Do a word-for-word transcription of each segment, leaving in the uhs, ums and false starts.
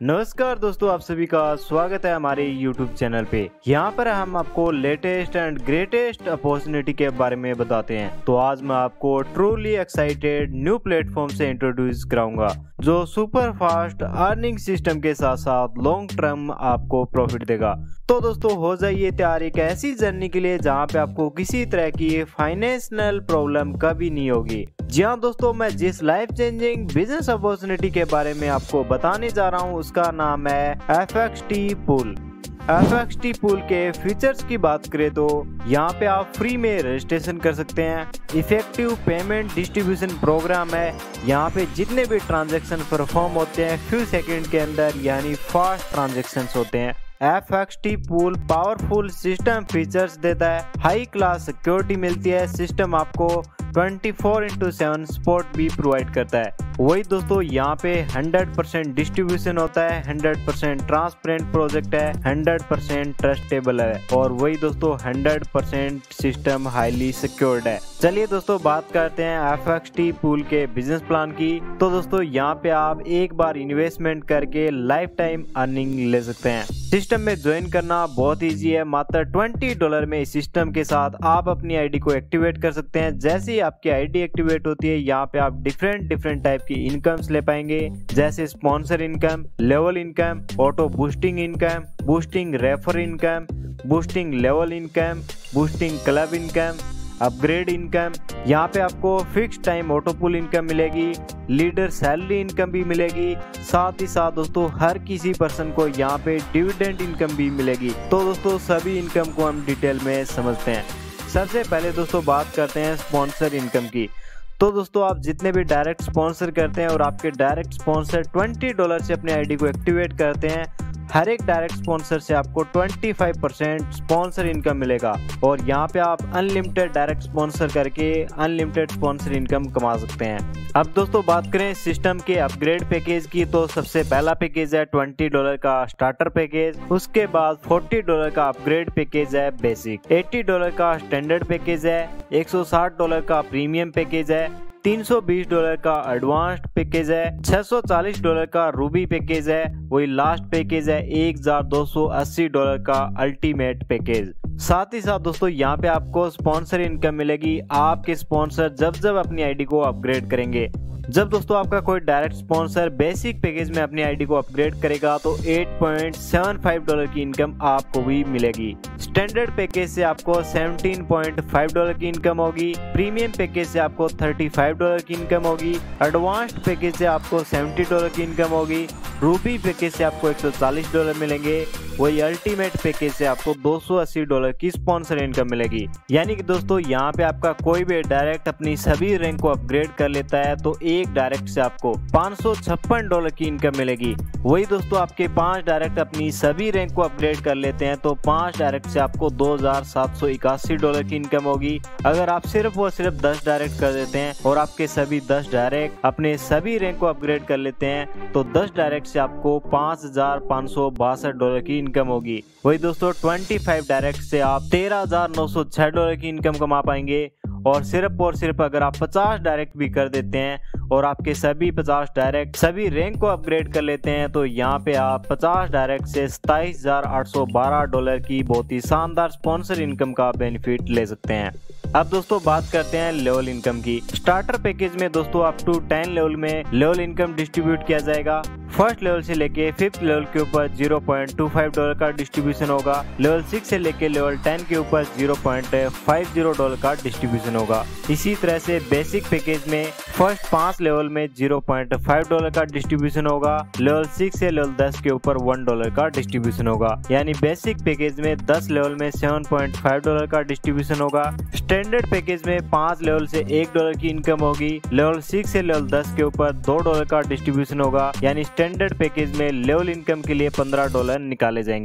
नमस्कार दोस्तों, आप सभी का स्वागत है हमारे यूट्यूब चैनल पे। यहाँ पर हम आपको लेटेस्ट एंड ग्रेटेस्ट अपॉर्चुनिटी के बारे में बताते हैं। तो आज मैं आपको ट्रूली एक्साइटेड न्यू प्लेटफॉर्म से इंट्रोड्यूस कराऊंगा जो सुपर फास्ट अर्निंग सिस्टम के साथ साथ लॉन्ग टर्म आपको प्रॉफिट देगा। तो दोस्तों हो जाइए तैयार एक ऐसी जर्नी के लिए जहाँ पे आपको किसी तरह की फाइनेंशियल प्रॉब्लम कभी नहीं होगी। जी हाँ दोस्तों, मैं जिस लाइफ चेंजिंग बिजनेस अपॉर्चुनिटी के बारे में आपको बताने जा रहा हूँ उसका नाम है F X T pool. F X T pool के फीचर्स की बात करें तो यहाँ पे आप फ्री में रजिस्ट्रेशन कर सकते हैं। इफेक्टिव पेमेंट डिस्ट्रीब्यूशन प्रोग्राम है। यहाँ पे जितने भी ट्रांजैक्शन परफॉर्म होते हैं फ्यू सेकंड के अंदर, यानी फास्ट ट्रांजैक्शन होते हैं। F X T pool powerful system features देता है, हाई क्लास सिक्योरिटी मिलती है, सिस्टम आपको twenty four into seven support भी प्रोवाइड करता है। वही दोस्तों यहाँ पे हंड्रेड परसेंट डिस्ट्रीब्यूशन होता है, हंड्रेड परसेंट ट्रांसपेरेंट प्रोजेक्ट है, हंड्रेड परसेंट ट्रस्टेबल है और वही दोस्तों hundred percent system highly secured है। चलिए दोस्तों बात करते हैं एफ एक्स टी पूल के बिजनेस प्लान की। तो दोस्तों यहाँ पे आप एक बार इन्वेस्टमेंट करके लाइफ टाइम अर्निंग ले सकते हैं। सिस्टम में ज्वाइन करना बहुत इजी है। मात्र ट्वेंटी डॉलर में इस सिस्टम के साथ आप अपनी आईडी को एक्टिवेट कर सकते हैं। जैसे ही आपकी आईडी एक्टिवेट होती है यहाँ पे आप डिफरेंट डिफरेंट टाइप की इनकम्स ले पाएंगे, जैसे sponsor income, level income, auto boosting income, boosting refer income, boosting level income, boosting club income, upgrade income. यहाँ पे आपको fix time auto pool income मिलेगी, लीडर सैलरी इनकम भी मिलेगी। साथ ही साथ दोस्तों हर किसी पर्सन को यहाँ पे डिविडेंड इनकम भी मिलेगी। तो दोस्तों सभी इनकम को हम डिटेल में समझते हैं। सबसे पहले दोस्तों बात करते हैं स्पॉन्सर इनकम की। तो दोस्तों आप जितने भी डायरेक्ट स्पॉन्सर करते हैं और आपके डायरेक्ट स्पॉन्सर ट्वेंटी डॉलर से अपनी आईडी को एक्टिवेट करते हैं, हर एक डायरेक्ट स्पॉन्सर से आपको पच्चीस परसेंट स्पॉन्सर इनकम मिलेगा और यहाँ पे आप अनलिमिटेड डायरेक्ट स्पॉन्सर करके अनलिमिटेड स्पॉन्सर इनकम कमा सकते हैं। अब दोस्तों बात करें सिस्टम के अपग्रेड पैकेज की, तो सबसे पहला पैकेज है ट्वेंटी डॉलर का स्टार्टर पैकेज, उसके बाद फोर्टी डॉलर का अपग्रेड पैकेज है बेसिक, अस्सी डॉलर का स्टैंडर्ड पैकेज है, एक सौ साठ डॉलर का प्रीमियम पैकेज है, तीन सौ बीस डॉलर का एडवांस्ड पैकेज है, छह सौ चालीस डॉलर का रूबी पैकेज है, वही लास्ट पैकेज है एक हजार दो सौ अस्सी डॉलर का अल्टीमेट पैकेज। साथ ही साथ दोस्तों यहाँ पे आपको स्पॉन्सर इनकम मिलेगी आपके स्पॉन्सर जब जब अपनी आईडी को अपग्रेड करेंगे। जब दोस्तों आपका कोई डायरेक्ट स्पॉन्सर बेसिक पैकेज में अपनी आईडी को अपग्रेड करेगा तो आठ पॉइंट सात पाँच डॉलर की इनकम आपको भी मिलेगी। स्टैंडर्ड पैकेज से आपको सत्रह पॉइंट पाँच डॉलर की इनकम होगी, प्रीमियम पैकेज से आपको पैंतीस डॉलर की इनकम होगी, एडवांस्ड पैकेज से आपको सत्तर डॉलर की इनकम होगी, रूबी पैकेज से आपको एक सौ चालीस डॉलर मिलेंगे, वही अल्टीमेट पैकेज से आपको दो सौ अस्सी डॉलर की स्पॉन्सर इनकम मिलेगी। यानी कि दोस्तों यहाँ पे आपका कोई भी डायरेक्ट अपनी सभी रैंक को अपग्रेड कर लेता है तो एक डायरेक्ट से आपको पाँच सौ छप्पन डॉलर की इनकम मिलेगी। वही दोस्तों आपके पांच डायरेक्ट अपनी सभी रैंक को अपग्रेड कर लेते हैं तो पांच डायरेक्ट से आपको दो हजार सात सौ इक्यासी डॉलर की इनकम होगी। अगर आप सिर्फ और सिर्फ दस डायरेक्ट कर देते हैं और आपके सभी दस डायरेक्ट अपने सभी रैंक को अपग्रेड कर लेते हैं तो दस डायरेक्ट से आपको पाँच हजार पाँच सौ बासठ डॉलर की इनकम होगी। वही दोस्तों पच्चीस डायरेक्ट से आप तेरह हजार नौ सौ छह डॉलर की इनकम कमा पाएंगे और सिर्फ और सिर्फ अगर आप पचास डायरेक्ट भी कर देते हैं और आपके सभी पचास डायरेक्ट सभी रैंक को अपग्रेड कर लेते हैं तो यहाँ पे आप पचास डायरेक्ट से सताईस हजार आठ सौ बारह डॉलर की बहुत ही शानदार स्पॉन्सर इनकम का बेनिफिट ले सकते हैं। अब दोस्तों बात करते हैं लेवल इनकम की। स्टार्टर पैकेज में दोस्तों अप टू टेन लेवल में लेवल इनकम डिस्ट्रीब्यूट किया जाएगा। फर्स्ट लेवल से लेके फिफ्थ लेवल के ऊपर zero point two five dollar का डिस्ट्रीब्यूशन होगा। लेवल सिक्स से लेके लेवल टेन के ऊपर zero point five zero dollar का डिस्ट्रीब्यूशन होगा। इसी तरह से बेसिक पैकेज में फर्स्ट पांच लेवल में ज़ीरो पॉइंट फाइव डॉलर का डिस्ट्रीब्यूशन होगा। लेवल सिक्स से लेवल दस के ऊपर वन डॉलर का डिस्ट्रीब्यूशन होगा। यानी बेसिक पैकेज में दस लेवल में सेवन पॉइंट फाइव डॉलर का डिस्ट्रीब्यूशन होगा। स्टैंडर्ड पैकेज में पांच लेवल से एक डॉलर की इनकम होगी। लेवल सिक्स से लेवल दस के ऊपर दो डॉलर का डिस्ट्रीब्यूशन होगा। यानी स्टैंडर्ड पैकेज में लेवल इनकम के लिए पंद्रह डॉलर निकाले जाएंगे।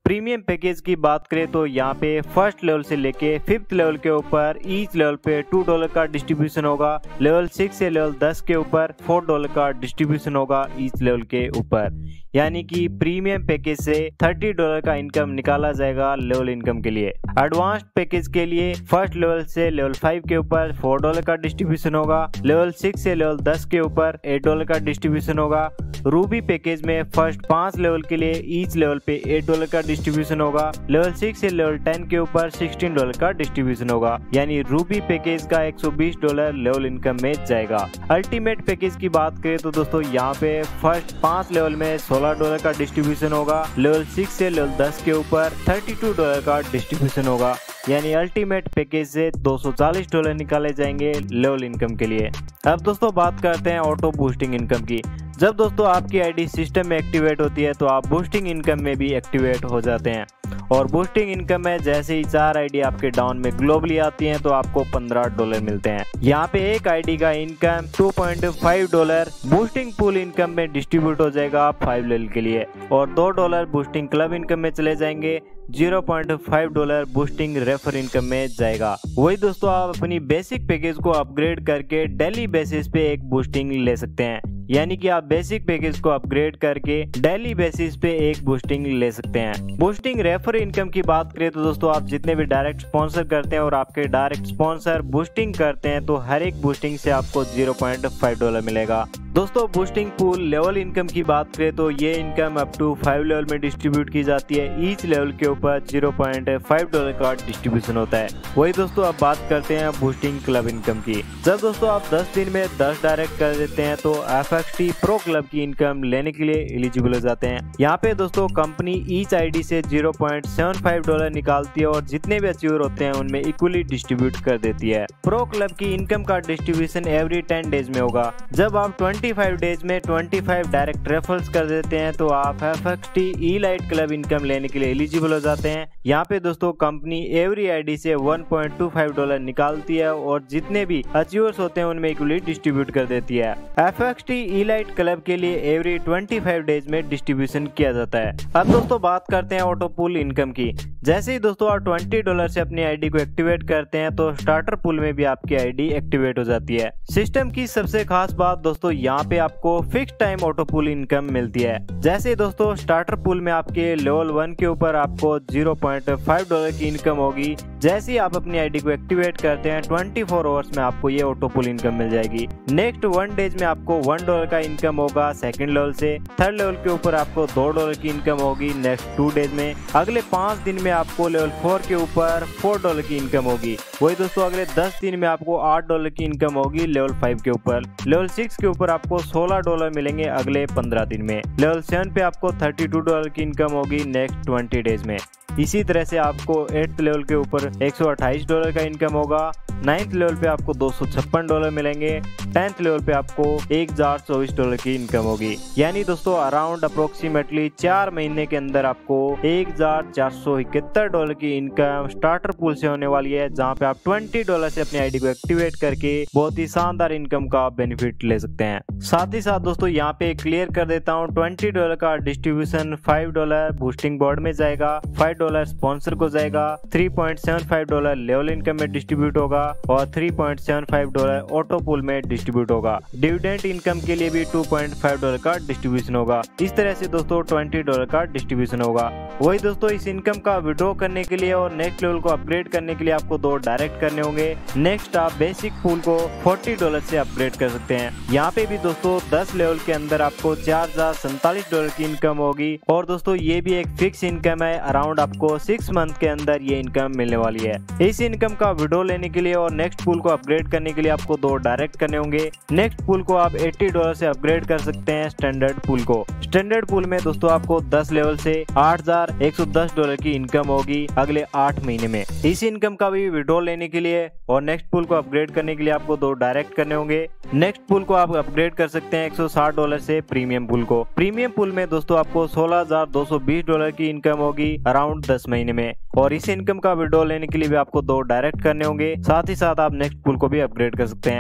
प्रीमियम पैकेज की बात करें तो यहाँ पे फर्स्ट लेवल से लेके फिफ्थ लेवल के ऊपर ईच लेवल पे टू डॉलर का डिस्ट्रीब्यूशन होगा। लेवल सिक्स से लेवल टेन के ऊपर फोर डॉलर का डिस्ट्रीब्यूशन होगा ईच लेवल के ऊपर। यानी कि प्रीमियम पैकेज से थर्टी डॉलर का इनकम निकाला जाएगा लेवल इनकम के लिए। एडवांस्ड पैकेज के लिए फर्स्ट लेवल से लेवल फाइव के ऊपर फोर डॉलर का डिस्ट्रीब्यूशन होगा। लेवल सिक्स से लेवल टेन के ऊपर एट डॉलर का डिस्ट्रीब्यूशन होगा। रूबी पैकेज में फर्स्ट पांच लेवल के लिए ईच लेवल पे एट डॉलर का डिस्ट्रीब्यूशन होगा। लेवल सिक्स से लेवल टेन के ऊपर सिक्सटीन डॉलर का डिस्ट्रीब्यूशन होगा। यानी रूबी पैकेज का एक सौ बीस डॉलर लेवल इनकम में जाएगा। अल्टीमेट पैकेज की बात करें तो दोस्तों यहाँ पे फर्स्ट पांच लेवल में सोलह डॉलर का डिस्ट्रीब्यूशन होगा। लेवल सिक्स से लेवल टेन के ऊपर थर्टी टू डॉलर का डिस्ट्रीब्यूशन होगा। यानी अल्टीमेट पैकेज से दो सौ चालीस डॉलर निकाले जाएंगे लेवल इनकम के लिए। अब दोस्तों बात करते हैं ऑटो बूस्टिंग इनकम की। जब दोस्तों आपकी आईडी सिस्टम में एक्टिवेट होती है तो आप बूस्टिंग इनकम में भी एक्टिवेट हो जाते हैं। और बूस्टिंग इनकम में जैसे ही चार आईडी आपके डाउन में ग्लोबली आती हैं तो आपको पंद्रह डॉलर मिलते हैं। यहाँ पे एक आईडी का income two point five dollar boosting pool income में डिस्ट्रीब्यूट हो जाएगा फाइव लेवल के लिए, और दो डॉलर बूस्टिंग क्लब इनकम में चले जाएंगे। Zero point five dollar boosting refer income में जाएगा। वही दोस्तों आप अपनी बेसिक पैकेज को अपग्रेड करके डेली बेसिस पे एक बूस्टिंग ले सकते हैं। यानी कि आप बेसिक पैकेज को अपग्रेड करके डेली बेसिस पे एक बूस्टिंग ले सकते हैं। बूस्टिंग रेफर इनकम की बात करें तो दोस्तों आप जितने भी डायरेक्ट स्पॉन्सर करते हैं और आपके डायरेक्ट स्पॉन्सर बूस्टिंग करते हैं तो हर एक बूस्टिंग से आपको ज़ीरो पॉइंट फाइव डॉलर मिलेगा। दोस्तों बूस्टिंग पूल लेवल इनकम की बात करें तो ये income up to five level में डिस्ट्रीब्यूट की जाती है। ईच लेवल के ऊपर ज़ीरो पॉइंट फाइव डॉलर का डिस्ट्रीब्यूशन होता है। वही दोस्तों अब बात करते हैं बूस्टिंग क्लब इनकम की। जब दोस्तों आप दस दिन में दस डायरेक्ट कर देते हैं तो F X T pro club की इनकम लेने के लिए एलिजिबल हो जाते हैं। यहाँ पे दोस्तों कंपनी ईच आईडी से zero point seven five dollar निकालती है और जितने भी अचीवर होते हैं उनमें इक्वली डिस्ट्रीब्यूट कर देती है। प्रो क्लब की इनकम का डिस्ट्रीब्यूशन एवरी टेन डेज में होगा। जब आप ट्वेंटी फाइव डेज में ट्वेंटी फाइव डायरेक्ट रेफरल्स कर देते हैं तो आप F X T elite club income लेने के लिए एलिजिबल हो जाते हैं। यहाँ पे दोस्तों कंपनी एवरी आईडी से one point two five dollar निकालती है और जितने भी अचीवर्स होते हैं उनमें इक्वली डिस्ट्रीब्यूट कर देती है। F X T elite club के लिए एवरी ट्वेंटी फाइव डेज में डिस्ट्रीब्यूशन किया जाता है। अब दोस्तों बात करते हैं ऑटो पूल इनकम की। जैसे ही दोस्तों आप ट्वेंटी डॉलर से अपनी आईडी को एक्टिवेट करते हैं तो स्टार्टर पूल में भी आपकी आईडी एक्टिवेट हो जाती है। सिस्टम की सबसे खास बात दोस्तों यहाँ पे आपको fix time auto pool income मिलती है। जैसे दोस्तों स्टार्टर पूल में आपके लेवल वन के ऊपर आपको ज़ीरो पॉइंट फाइव डॉलर की इनकम होगी। जैसे ही आप अपनी आईडी को एक्टिवेट करते हैं ट्वेंटी फोर आवर्स में आपको ये ऑटो पूल इनकम मिल जाएगी। नेक्स्ट वन डेज में आपको वन डॉलर का इनकम होगा सेकंड लेवल से। थर्ड लेवल के ऊपर आपको दो डॉलर की इनकम होगी नेक्स्ट टू डेज में। अगले पांच दिन में आपको लेवल फोर के ऊपर फोर डॉलर की इनकम होगी। वही दोस्तों अगले दस दिन में आपको आठ डॉलर की इनकम होगी लेवल फाइव के ऊपर। लेवल सिक्स के ऊपर आपको सोलह डॉलर मिलेंगे अगले पंद्रह दिन में। लेवल सेवन पे आपको थर्टी टू डॉलर की इनकम होगी नेक्स्ट ट्वेंटी डेज में। इसी तरह से आपको एट्थ लेवल के ऊपर एक सौ अट्ठाईस डॉलर का इनकम होगा। नाइन्थ लेवल पे आपको दो सौ छप्पन डॉलर मिलेंगे। टेंथ लेवल पे आपको एक हजार चौबीस डॉलर की इनकम होगी। यानी दोस्तों अराउंड अप्रोक्सीमेटली चार महीने के अंदर आपको एक हजार चार सौ इकहत्तर डॉलर की इनकम स्टार्टर पूल से होने वाली है, जहाँ पे आप ट्वेंटी डॉलर से अपनी आईडी को एक्टिवेट करके बहुत ही शानदार इनकम का बेनिफिट ले सकते हैं। साथ ही साथ दोस्तों यहाँ पे क्लियर कर देता हूँ ट्वेंटी डॉलर का distribution five dollar boosting board में जाएगा, फाइव डॉलर स्पॉन्सर को जाएगा, three point seven five dollar level income में डिस्ट्रीब्यूट होगा और three point seven five dollar auto pool में डिस्ट्रीब्यूट होगा। डिविडेंड इनकम के लिए भी टू पॉइंट फाइव डॉलर का डिस्ट्रीब्यूशन होगा। इस तरह से दोस्तों ट्वेंटी डॉलर का डिस्ट्रीब्यूशन होगा। वही दोस्तों इस इनकम का विड्रॉ करने के लिए और नेक्स्ट लेवल को अपग्रेड करने के लिए आपको दो डायरेक्ट करने होंगे। नेक्स्ट आप बेसिक पूल को फोर्टी डॉलर से अपग्रेड कर सकते हैं। यहाँ पे भी दोस्तों दस लेवल के अंदर आपको चार हजार सैंतालीस डॉलर की इनकम होगी और दोस्तों ये भी एक फिक्स इनकम है। अराउंड आपको सिक्स मंथ के अंदर ये इनकम मिलने वाली है। इस इनकम का विड्रॉ लेने के लिए और नेक्स्ट पूल को अपग्रेड करने के लिए आपको दो डायरेक्ट करने होंगे। नेक्स्ट पूल को आप अस्सी डॉलर से अपग्रेड कर सकते हैं स्टैंडर्ड पूल को। स्टैंडर्ड पूल में दोस्तों आपको दस लेवल से आठ हजार एक सौ दस डॉलर की इनकम होगी अगले आठ महीने में। इस इनकम का भी विड्रॉ लेने के लिए और नेक्स्ट पूल को अपग्रेड करने के लिए आपको दो डायरेक्ट करने होंगे। नेक्स्ट पूल को आप अपग्रेड कर सकते हैं एक सौ साठ डॉलर से प्रीमियम पूल को। प्रीमियम पूल में दोस्तों आपको सोलह हजार दो सौ बीस डॉलर की इनकम होगी अराउंड दस महीने में और इस इनकम का विड्रॉ लेने के लिए भी आपको दो डायरेक्ट करने होंगे। साथ ही साथ आप नेक्स्ट पूल को भी अपग्रेड कर सकते हैं।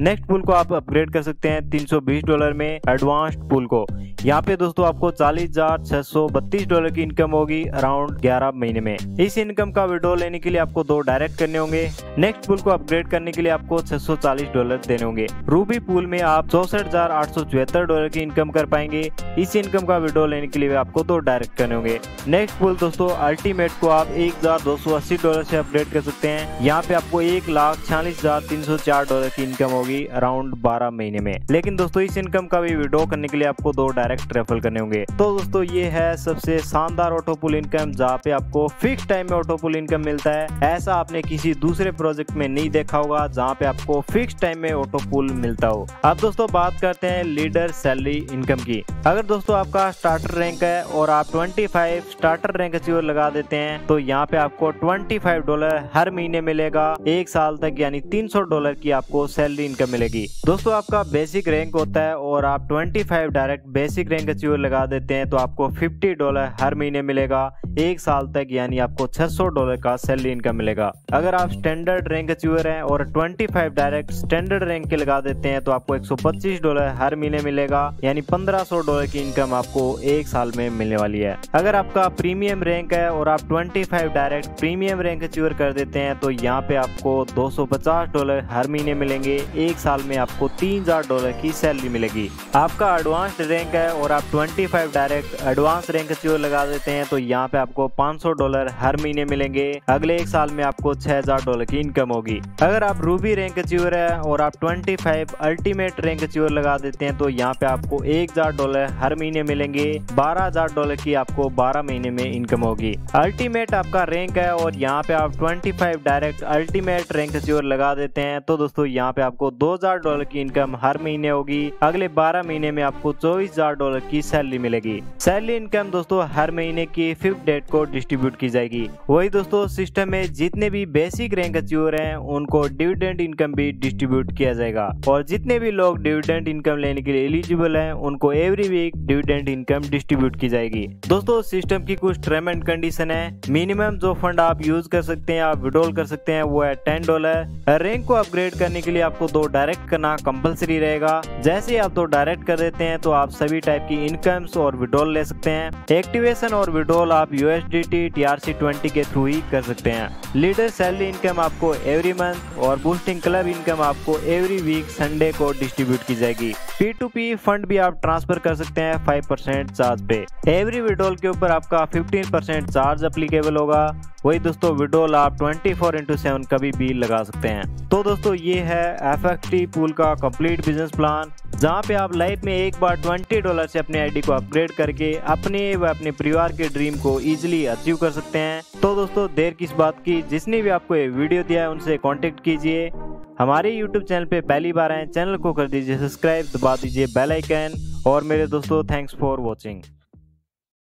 नेक्स्ट पूल को आप अपग्रेड कर सकते हैं तीन सौ बीस डॉलर में एडवांस्ड पूल को। यहाँ पे दोस्तों आपको चालीस हजार छह सौ बत्तीस डॉलर की इनकम होगी अराउंड ग्यारह महीने में। इस इनकम का विड्रॉ लेने के लिए आपको दो डायरेक्ट करने होंगे। नेक्स्ट पूल को अपग्रेड करने के लिए आपको छह सौ चालीस डॉलर देने होंगे। रूबी पूल में आप चौसठ हजार आठ सौ चौहत्तर डॉलर की इनकम कर पाएंगे। इस इनकम का विड्रॉ लेने के लिए आपको दो डायरेक्ट करने होंगे। नेक्स्ट पूल दोस्तों अल्टीमेट को आप एक हजार दो सौ अस्सी डॉलर से अपग्रेड कर सकते हैं। यहाँ पे आपको एक लाख छियालीस हजार तीन सौ चार डॉलर की इनकम होगी अराउंड बारह महीने में। लेकिन दोस्तों इस इनकम का भी विड्रॉ करने के लिए आपको दो डायरेक्ट रेफर करने होंगे। तो दोस्तों ये है सबसे शानदार ऑटो पूल इनकम, जहाँ पे आपको फिक्स टाइम में ऑटो पूल इनकम मिलता है। ऐसा आपने किसी दूसरे प्रोजेक्ट में नहीं देखा होगा जहाँ पे आपको फिक्स टाइम में ऑटो पूल मिलता हो। अब दोस्तों बात करते हैं लीडर सैलरी इनकम की। अगर दोस्तों आपका स्टार्टर रैंक है और आप पच्चीस स्टार्टर रैंक अचीवर लगा देते हैं तो यहाँ पे आपको पच्चीस डॉलर हर महीने मिलेगा एक साल तक, यानी तीन सौ डॉलर की आपको सैलरी इनकम मिलेगी। दोस्तों आपका बेसिक रैंक होता है और आप पच्चीस डायरेक्ट बेसिक रैंक अचीवर लगा देते हैं तो आपको पचास डॉलर हर महीने मिलेगा एक साल तक, यानी आपको छह सौ डॉलर का सैलरी इनकम मिलेगा। अगर आप स्टैंडर्ड रैंक अचीवर हैं और पच्चीस डायरेक्ट स्टैंडर्ड रैंक के लगा देते हैं तो आपको एक सौ पच्चीस डॉलर हर महीने मिलेगा, यानी पंद्रह सौ डॉलर की इनकम आपको एक साल में मिलने वाली है। अगर आपका प्रीमियम रैंक है और आप पच्चीस डायरेक्ट प्रीमियम रैंक अचीवर कर देते हैं तो यहाँ पे आपको दो सौ पचास डॉलर हर महीने मिलेंगे, एक साल में आपको तीन हजार डॉलर की सैलरी मिलेगी। आपका एडवांस्ड रैंक है और आप पच्चीस डायरेक्ट एडवांस रैंक अचीवर लगा देते हैं तो यहाँ पे आपको पाँच सौ डॉलर हर महीने मिलेंगे, अगले एक साल में आपको छह हजार डॉलर की इनकम होगी। अगर आप रूबी रैंक अचीवर है और आप पच्चीस अल्टीमेट रैंक अचीवर लगा देते हैं तो यहाँ पे आपको एक हजार डॉलर हर महीने मिलेंगे, बारह हजार डॉलर की आपको बारह महीने में इनकम होगी। अल्टीमेट आपका रैंक है और यहाँ पे आप पच्चीस डायरेक्ट अल्टीमेट रैंक अचीवर लगा देते हैं तो दोस्तों यहाँ पे आपको दो हजार डॉलर की इनकम हर महीने होगी, अगले बारह महीने में आपको चौबीस हजार डॉलर की सैलरी मिलेगी। सैलरी इनकम दोस्तों हर महीने की फिफ्थ डेट को डिस्ट्रीब्यूट की जाएगी। वही दोस्तों सिस्टम में जितने भी बेसिक रैंक अचीवर हैं उनको डिविडेंड इनकम भी डिस्ट्रीब्यूट किया जाएगा और जितने भी लोग डिविडेंड इनकम लेने के लिए एलिजिबल हैं उनको every week dividend income distribute की जाएगी। दोस्तों सिस्टम की कुछ टर्म एंड कंडीशन है। मिनिमम जो फंड आप यूज कर सकते हैं, आप विड्रॉल कर सकते हैं, वो है टेन डॉलर। रैंक को अपग्रेड करने के लिए आपको दो डायरेक्ट करना कंपलसरी रहेगा। जैसे आप दो डायरेक्ट कर देते हैं तो आप सभी टाइप की इनकम्स और विड्रॉल ले सकते हैं। एक्टिवेशन और विड्रॉल आप यूएसडीटी टीआरसी ट्वेंटी के थ्रू ही कर सकते हैं। लीडर सैलरी इनकम आपको एवरी मंथ और बूस्टिंग क्लब इनकम आपको एवरी वीक संडे को डिस्ट्रीब्यूट की जाएगी। पी टू पी फंड भी आप ट्रांसफर कर सकते हैं फाइव परसेंट चार्ज पे। एवरी विड्रॉल के ऊपर आपका फिफ्टीन परसेंट चार्ज अप्लीकेबल होगा। वही दोस्तों विड्रॉल आप ट्वेंटी फोर इंटू सेवन कभी भी लगा सकते हैं। तो दोस्तों ये है एफएक्सटी पूल का कंप्लीट बिजनेस प्लान, जहाँ पे आप लाइफ में एक बार ट्वेंटी डॉलर से अपने आईडी को अपग्रेड करके अपने व अपने परिवार के ड्रीम को इजीली अचीव कर सकते हैं। तो दोस्तों देर किस बात की, जिसने भी आपको ये वीडियो दिया है उनसे कांटेक्ट कीजिए। हमारे यूट्यूब चैनल पे पहली बार आए, चैनल को कर दीजिए सब्सक्राइब, दबा दीजिए बेल आइकन। और मेरे दोस्तों थैंक्स फॉर वॉचिंग।